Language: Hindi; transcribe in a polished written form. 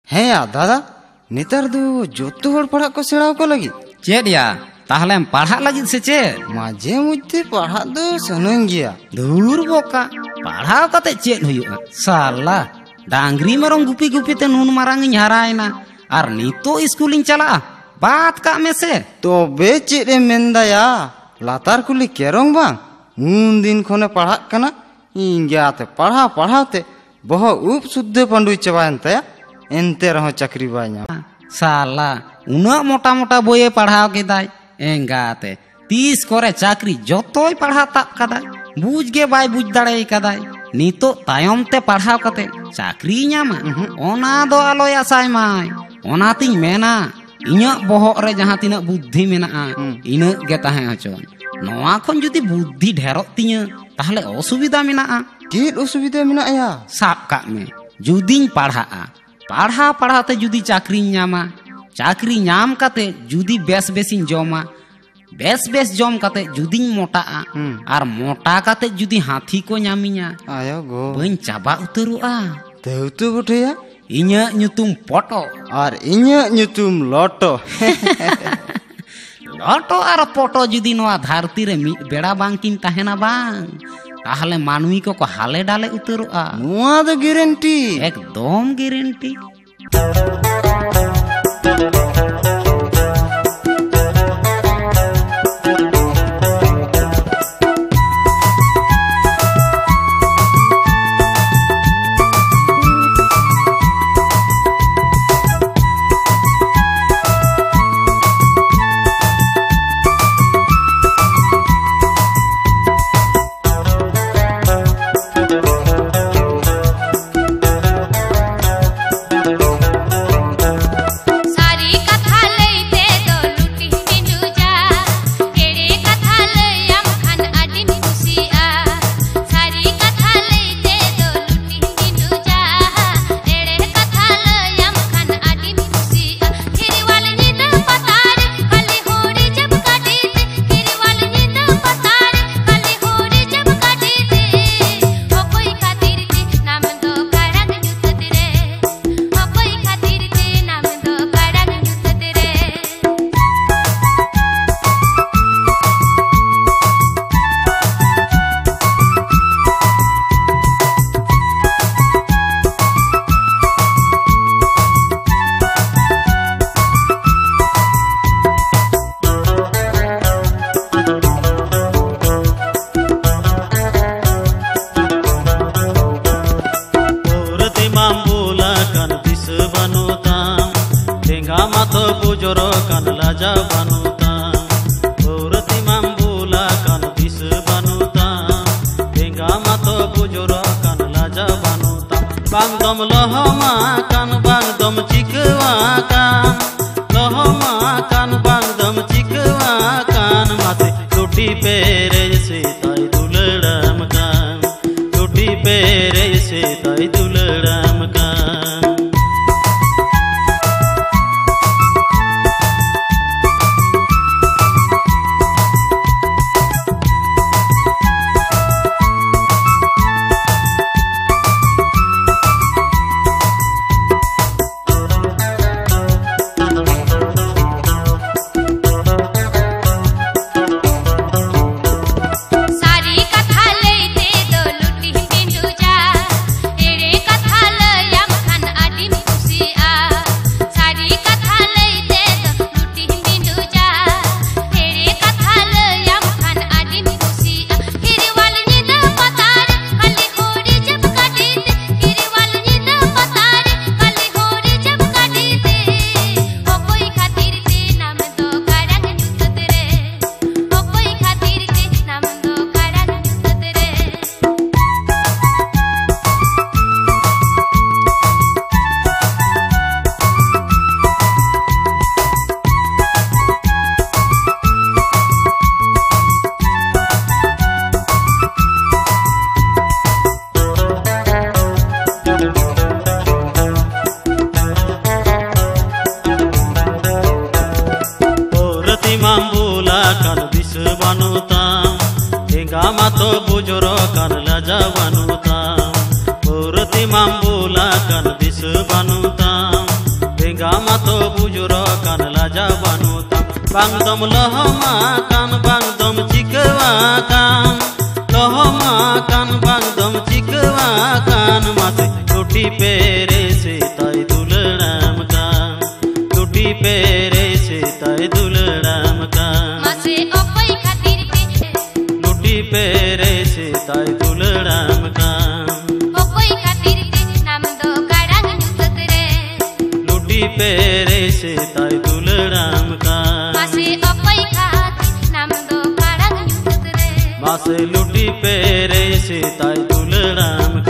हैं या दादा नेतार दो जोतो हर पढ़ा को सेड़ा को लगी चेद या ताहले पढ़ा लगी से चे माजे मुझे पढ़ा दो सनन गया दूर बोका पढ़ाव कते चेद हुयुआ साला डांगरी मरम गुपी गुपी ते नून मारांग हरायना और नीतो स्कूलिंग चला बात का में से तो बे चेरे मेंदाया लातार कुली केरोंग बांग उन दिन खोने पढ़ा कना इंग्याते पढ़ाते बहुत उप शुद्ध पंडु चबायनते एनते रहो चक्री बायना साला उना मोटा मोटा बोये पढ़ाव केदाय एंगाते 30 करे चाकरी जोतोय पढ़ा ताब कदाय बुझ गे बाय बुझ दाड़े कदाय नीतो तायम ते पढ़ाव कते चाकरी ᱧᱟᱢᱟ ओना दो आलोय आसाय माय ओनातिन मेना इᱧᱟ बोहग रे जहां तिना बुद्धि मेना इना गे ताहे हचोन नोआ खन जुदी बुद्धि ढेरोक तिᱧa ताहले असुविधा मेना चेद असुविधा मेना या साब काग में जुदिन पढ़ा पढ़ाते जुदी चाकरी ᱧामा चाकरी ᱧाम काते जुदी बेस बेसिन जोमा बेस जम काते जुदी मोटा और मोटा काते जुदी हाथी को ᱧामिᱧa आयो गो बन चाबा उतरुआ तेउतु बठेया इᱧa ᱧुतुम पटो और इᱧa ᱧुतुम लोटो लोटो और पटो जुदी नोआ धरती रे मिद बेड़ा बांकिन ताहेना बांग ताहले मानवी को हाले डाले उतरुआ नोआ दो गारंटी एकदम guarantee Mambola kan bis banutam bang dom lohomakan bang dom cikawakan lohomakan bang dom cikawakan mase luti pere se tai duladamkan luti pere se tai duladamkan mase opai khatir te luti pere se tai duladamkan opai khatir te nam do kadang nyutat re luti pere se tai duladamkan mase opai khatir nam do kadang nyutat re mase luti pere se tai duladamkan